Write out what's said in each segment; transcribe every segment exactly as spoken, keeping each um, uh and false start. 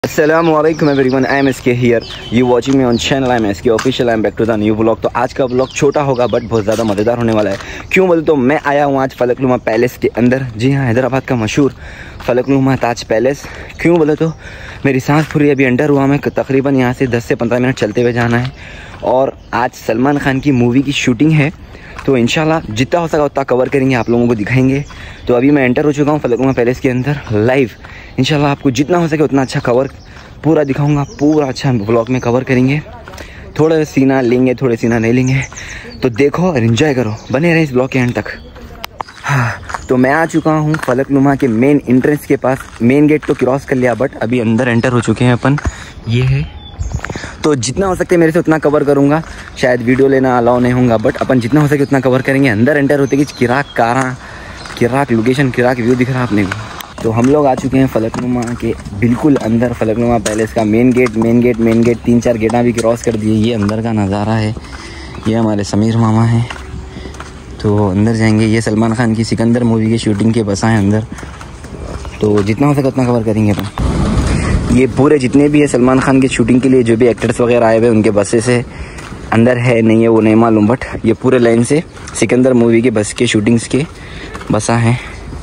Assalamualaikum everyone, I am S K here. You watching me on channel I am S K official. I am back to the new vlog. तो आज का vlog छोटा होगा but बहुत ज़्यादा मज़ेदार होने वाला है। क्यों बोले तो मैं आया हूँ आज फलकनुमा पैलेस के अंदर। जी हाँ, हैदराबाद का मशहूर फलकनुमा ताज पैलेस। क्यों बोले तो मेरी सांस पूरी अभी अंडर हुआ। मैं तकरीबन यहाँ से दस से पंद्रह मिनट चलते हुए जाना है और आज सलमान खान की मूवी की शूटिंग है, तो इंशाल्लाह जितना हो सका उतना कवर करेंगे, आप लोगों को दिखाएंगे। तो अभी मैं एंटर हो चुका हूँ फलकनुमा पैलेस के अंदर लाइव। इंशाल्लाह आपको जितना हो सके उतना अच्छा कवर पूरा दिखाऊंगा, पूरा अच्छा ब्लॉग में कवर करेंगे। थोड़े सीना लेंगे, थोड़े सीना नहीं लेंगे, तो देखो और एंजॉय करो, बने रहे इस ब्लॉग के एंड तक। हाँ, तो मैं आ चुका हूँ फलकनुमा के मेन एंट्रेंस के पास। मेन गेट तो क्रॉस कर लिया बट अभी अंदर एंटर हो चुके हैं अपन। ये है, तो जितना हो सकते मेरे से उतना कवर करूँगा। शायद वीडियो लेना अलाउ नहीं होगा बट अपन जितना हो सके उतना कवर करेंगे। अंदर एंटर होते कि किराक कारा, किराक लोकेशन, किराक व्यू दिख रहा है आपने को। तो हम लोग आ चुके हैं फलकनुमा के बिल्कुल अंदर, फलकनुमा पैलेस का main gate. Main gate main gate तीन चार गेटा भी क्रॉस कर दिए। ये अंदर का नज़ारा है। ये हमारे समीर मामा हैं, तो अंदर जाएंगे। ये सलमान खान की सिकंदर मूवी की शूटिंग के बसा हैं अंदर, तो जितना हो सके उतना कवर करेंगे अपन। ये पूरे जितने भी है सलमान खान की शूटिंग के लिए जो भी एक्टर्स वगैरह आए हुए उनके बसेस है। अंदर है नहीं है वो नहीं मालूम, बट ये पूरे लाइन से सिकंदर मूवी के बस के शूटिंग्स के बसा हैं।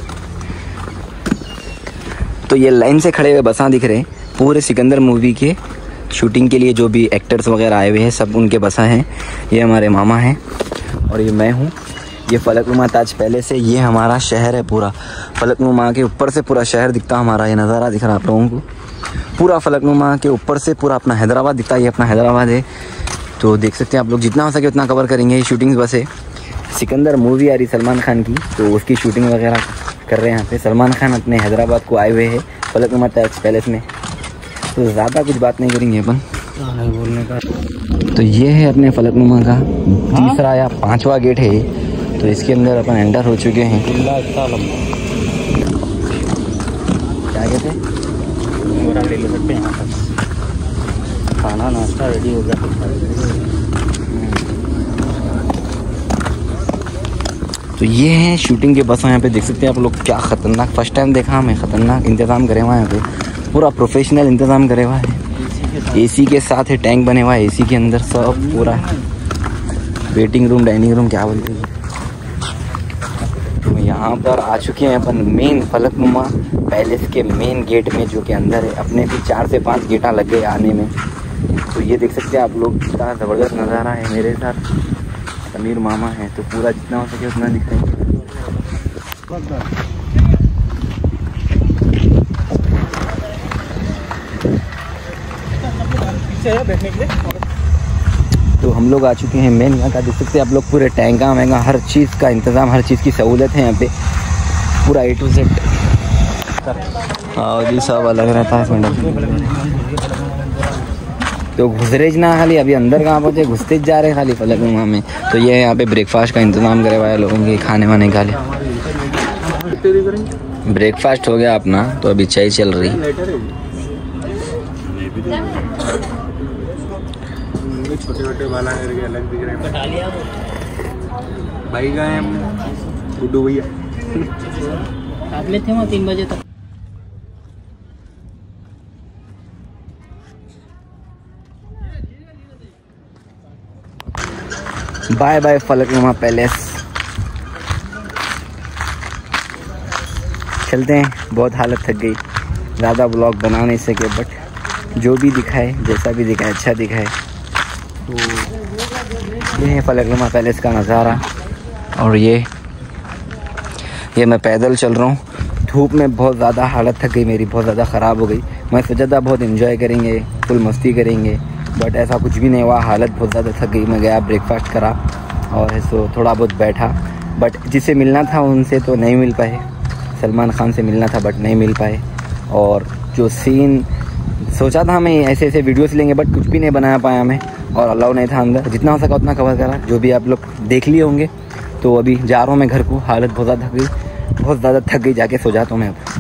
तो ये लाइन से खड़े हुए बसा दिख रहे हैं, पूरे सिकंदर मूवी के शूटिंग के लिए जो भी एक्टर्स वगैरह आए हुए हैं सब उनके बसा हैं। ये हमारे मामा हैं और ये मैं हूँ। ये फलकनुमा ताज पैलेस है। ये हमारा शहर है पूरा। फलकनुमा के ऊपर से पूरा शहर दिखता, हमारा ये नज़ारा दिख रहा है आप लोगों को। पूरा फलकनुमा के ऊपर से पूरा अपना हैदराबाद दिखता है। ये अपना हैदराबाद है, तो देख सकते हैं आप लोग। जितना हो सके उतना कवर करेंगे। ये शूटिंग्स बस है, सिकंदर मूवी आ रही सलमान खान की, तो उसकी शूटिंग वगैरह कर रहे हैं यहाँ पे। सलमान खान अपने हैदराबाद को आए हुए हैं फलकनुमा ताज पैलेस में, तो ज़्यादा कुछ बात नहीं करेंगे अपन नहीं बोलने का। तो ये है अपने फलकनुमा का तीसरा या पांचवा गेट है, तो इसके अंदर अपन एंटर हो चुके हैं। क्या कहते हैं, ले ले सकते हैं यहाँ पर। खाना नाश्ता रेडी हो गया। तो ये है शूटिंग के बस यहाँ पे देख सकते हैं आप लोग। क्या ख़तरनाक, फर्स्ट टाइम देखा हमें। ख़तरनाक इंतज़ाम करे हुआ है यहाँ पे, पूरा प्रोफेशनल इंतज़ाम करे हुआ है। एसी के साथ है, टैंक बने हुआ है एसी के अंदर सब पूरा। वेटिंग रूम, डाइनिंग रूम क्या बोलते हैं। तो यहाँ पर आ चुके हैं अपन मेन फलकनुमा पैलेस के मेन गेट में, जो कि अंदर है। अपने भी चार से पाँच गेटा लग गए आने में। तो ये देख सकते हैं आप लोग, कितना ज़बरदस्त नज़ारा है। मेरे साथ समीर मामा है, तो पूरा जितना हो सके उतना दिखाएंगे। तो हम लोग आ चुके हैं मेन यहाँ का। देख सकते हैं आप लोग, पूरे टैंका वैंका हर चीज़ का इंतज़ाम, हर चीज़ की सहूलत है यहाँ पे, पूरा ए टू जेड। हाँ जी, सब अलग रहता है मैडम। तो घुसरेज ना खाली, अभी अंदर कहाँ पहुँचे, घुसते जा रहे खाली फलकनुमा में। तो ये यहाँ पे ब्रेकफास्ट का इंतज़ाम करे हुआ है लोगों के खाने वाने का। ब्रेकफास्ट हो गया अपना, तो अभी चाय चल रही। छोटे छोटे वाला अलग दिख रहे हैं भाई। गए हम गुड्डू भैया थे वहाँ तीन बजे तक। Bye bye Falaknuma palace. चलते हैं, बहुत हालत थक गई, ज़्यादा ब्लॉग बना नहीं सके, बट जो भी दिखाए, जैसा भी दिखाए, अच्छा दिखाए। तो ये है फलकनुमा पैलेस का नज़ारा। और ये ये मैं पैदल चल रहा हूँ धूप में। बहुत ज़्यादा हालत थक गई मेरी, बहुत ज़्यादा ख़राब हो गई। मैं सोचा था बहुत एंजॉय करेंगे, फुल मस्ती करेंगे, बट ऐसा कुछ भी नहीं हुआ। हालत बहुत ज़्यादा थक गई। मैं गया, ब्रेकफास्ट करा और सो थोड़ा बहुत बैठा, बट जिससे मिलना था उनसे तो नहीं मिल पाए। सलमान खान से मिलना था बट नहीं मिल पाए। और जो सीन सोचा था मैं ऐसे ऐसे वीडियोस लेंगे, बट कुछ भी नहीं बना पाया मैं, और अलाउ नहीं था अंदर। जितना हो सका उतना कवर करा, जो भी आप लोग देख लिए होंगे। तो अभी जा रहा हूँ मैं घर को। हालत बहुत ज़्यादा थक गई, बहुत ज़्यादा थक गई। जाके सो जाता हूँ मैं अब।